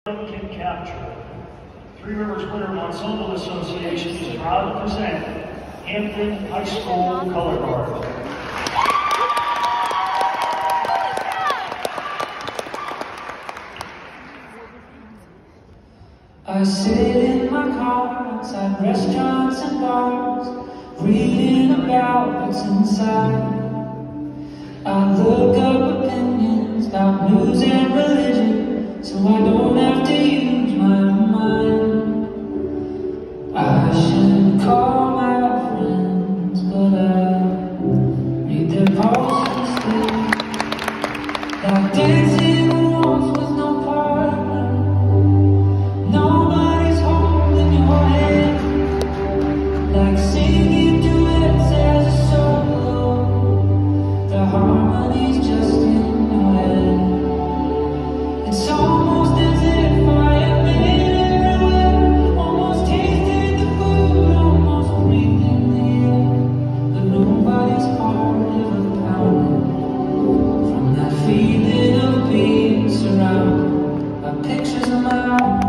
Can capture. Three Rivers Winter Ensemble Association is proud to present Hampton High School Color Guard. I sit in my car outside restaurants and bars, reading about what's inside. I look up opinions about news and religion, so I don't have to use my own mind. I should call my friends, but I read their posts instead. Like dancing waltz with no partner, nobody's holding your hand. Like singing duets as a solo, the harmony's just in your head. It's almost as if I have been everywhere, almost tasted the food, almost breathing the air, but nobody's heart ever pounded from that feeling of being surrounded by pictures of my own.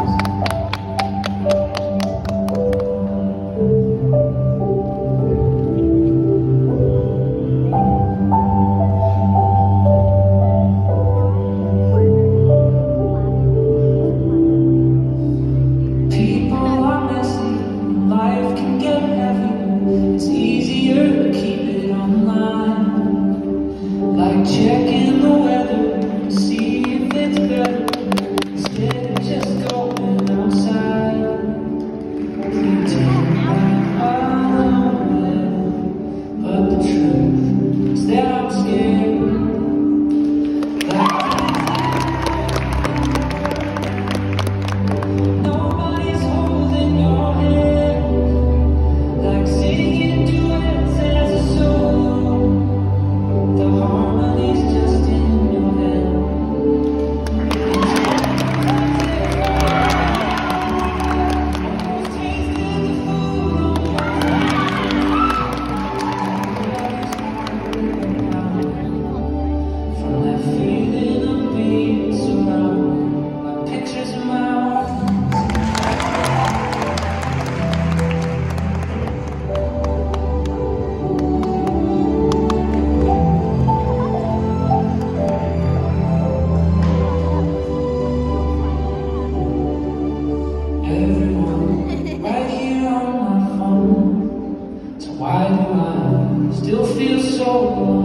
Checking the weather to see if it's better, instead of just going outside. Pretend I know it, but the truth is that I'm scared. Nobody's holding your hand, like singing duets as a solo. The harmony's just in your head. Almost tasted the food on your from that feeling of being surrounded by pictures of mountains. Everyone right here on my phone. So why do I still feel so alone?